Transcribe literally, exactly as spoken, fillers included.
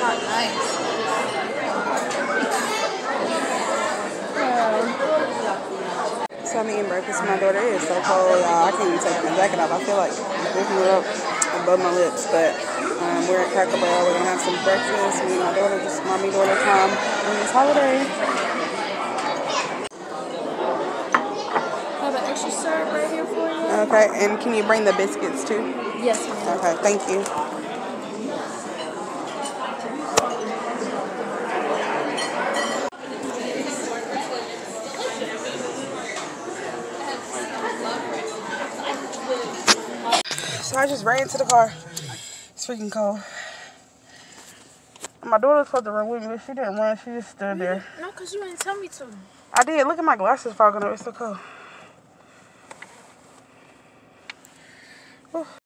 not nice. So I'm eating breakfast with my daughter. It is so cold, y'all. I can't even take my jacket off. I feel like lifting it up above my lips. But um, we're at Cracker Barrel. We're going to have some breakfast. Me and my daughter, just mommy daughter time on this holiday. I have an extra syrup right here for you. Okay, and can you bring the biscuits too? Yes, ma'am. Okay, thank you. So I just ran to the car. It's freaking cold. My daughter was supposed to run with me, but she didn't run. She just stood there. No, because you didn't tell me to. I did. Look at my glasses fogging up. It's so cold. Whew.